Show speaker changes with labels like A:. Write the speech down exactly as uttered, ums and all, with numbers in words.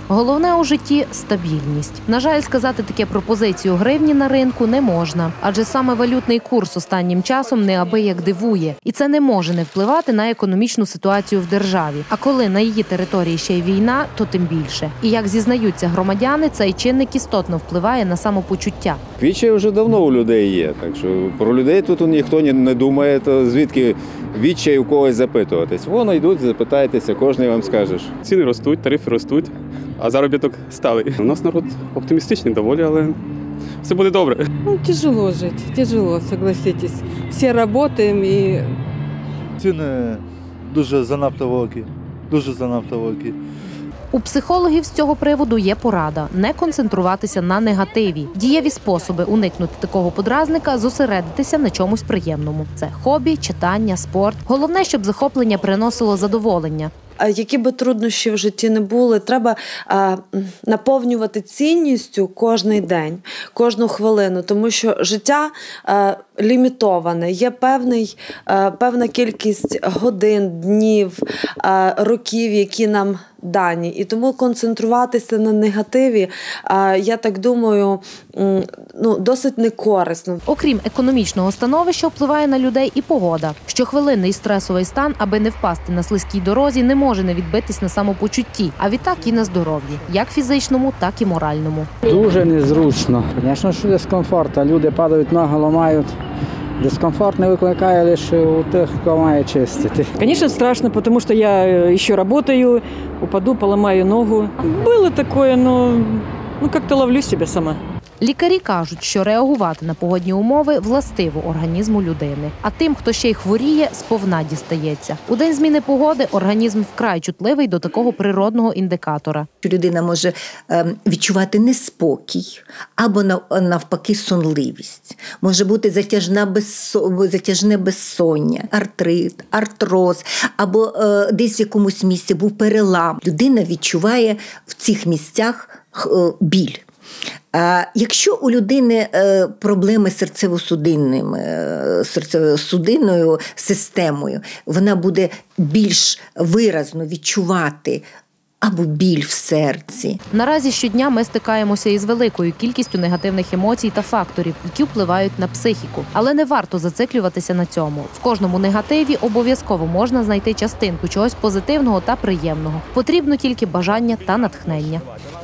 A: Головне у житті – стабільність. На жаль, сказати таке про позицію гривні на ринку не можна, адже саме валютний курс останнім часом неабияк дивує. І це не може не впливати на економічну ситуацію в державі. А коли на її території ще й війна, то тим більше. І як зізнаються громадяни, цей чинник істотно впливає на самопочуття.
B: Відчай вже давно у людей є, так що про людей тут ніхто не думає, то звідки відчай у когось запитуватись. Воно йдуть, запитайтеся, кожен вам скаже.
C: Ціни ростуть, тарифи ростуть, а заробіток сталий. У нас народ оптимістичний доволі, але все буде добре.
D: Ну, тяжело жити, тяжело, согласитесь. Всі працюємо і...
E: Ціни дуже занадто великі, дуже занадто великі.
A: У психологів з цього приводу є порада – не концентруватися на негативі. Дієві способи уникнути такого подразника – зосередитися на чомусь приємному. Це хобі, читання, спорт. Головне, щоб захоплення приносило задоволення.
F: Які би труднощі в житті не були, треба а, наповнювати цінністю кожний день, кожну хвилину, тому що життя а, лімітоване, є певний, а, певна кількість годин, днів, а, років, які нам дані. І тому концентруватися на негативі, а, я так думаю, ну, досить некорисно.
A: Окрім економічного становища, впливає на людей і погода. Щохвилинний стресовий стан, аби не впасти на слизькій дорозі, не може не відбитись на самопочутті, а відтак і на здоров'ї, як фізичному, так і моральному.
G: Дуже незручно. Звісно, що дискомфорт, а люди падають, ноги ламають. Дискомфорт не викликає лише у тих, хто має чистити.
H: Конечно, страшно, потому что я еще работаю, упаду, поломаю ногу. Было такое, но ну, как-то ловлю себя сама.
A: Лікарі кажуть, що реагувати на погодні умови властиво організму людини. А тим, хто ще й хворіє, сповна дістається. У день зміни погоди організм вкрай чутливий до такого природного індикатора.
I: Людина може відчувати неспокій або навпаки сонливість. Може бути затяжне безсон... затяжне безсоння, артрит, артроз, або е, десь в якомусь місці був перелам. Людина відчуває в цих місцях е, біль. А якщо у людини проблеми з серцево-судинним, серцево-судинною системою, вона буде більш виразно відчувати або біль в серці.
A: Наразі щодня ми стикаємося із великою кількістю негативних емоцій та факторів, які впливають на психіку. Але не варто зациклюватися на цьому. В кожному негативі обов'язково можна знайти частинку чогось позитивного та приємного. Потрібно тільки бажання та натхнення.